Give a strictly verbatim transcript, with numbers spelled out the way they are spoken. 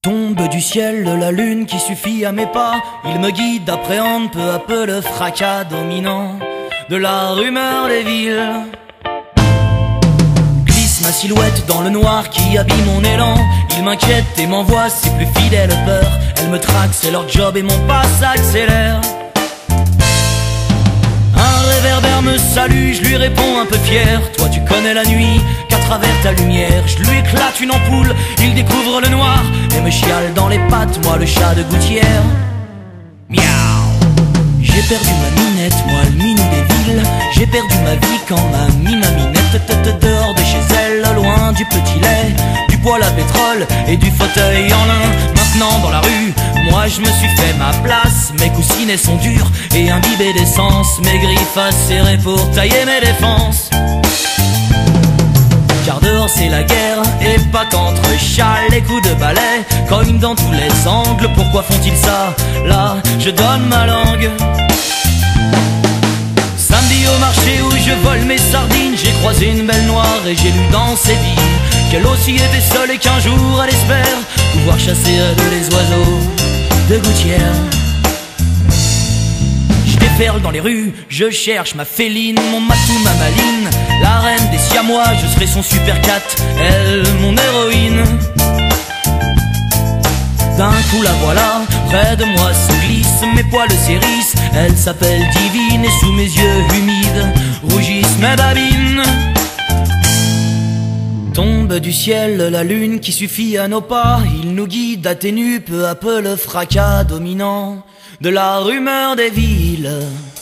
Tombe du ciel la lune qui suffit à mes pas. Il me guide, appréhende peu à peu le fracas dominant de la rumeur des villes. Glisse ma silhouette dans le noir qui habille mon élan. Il m'inquiète et m'envoie ses plus fidèles peurs. Elle me traque, c'est leur job et mon pas s'accélère. Un réverbère me salue, je lui réponds un peu fier. Toi tu connais la nuit, qu'à travers ta lumière je lui éclate une ampoule, il découvre le noir et me chiale dans les pattes, moi le chat de gouttière. Miaou. J'ai perdu ma minette, moi le minou des villes. J'ai perdu ma vie quand ma mie ma minette dehors de chez elle, loin du petit lait, du poêle à pétrole et du fauteuil en lin. Maintenant dans la rue, moi je me suis fait ma place. Mes coussinets sont durs et imbibés d'essence, mes griffes acérées pour tailler mes défenses. Car dehors c'est la guerre et pas qu'entre châles. Les coups de balai cognent dans tous les angles. Pourquoi font-ils ça? Là je donne ma langue. Samedi au marché où je vole mes sardines, j'ai croisé une belle noire et j'ai lu dans ses vignes qu'elle aussi était seule et qu'un jour elle espère pouvoir chasser à deux les oiseaux de gouttière. Je déferle dans les rues, je cherche ma féline, mon matou, ma maline, la reine des siamois, je serai son super cat, elle mon héroïne. D'un coup la voilà, près de moi se glisse, mes poils s'hérissent, elle s'appelle divine et sous mes yeux humides rougissent mes babines. Tombe du ciel la lune qui suffit à nos pas, il nous guide, atténue peu à peu le fracas dominant de la rumeur des villes.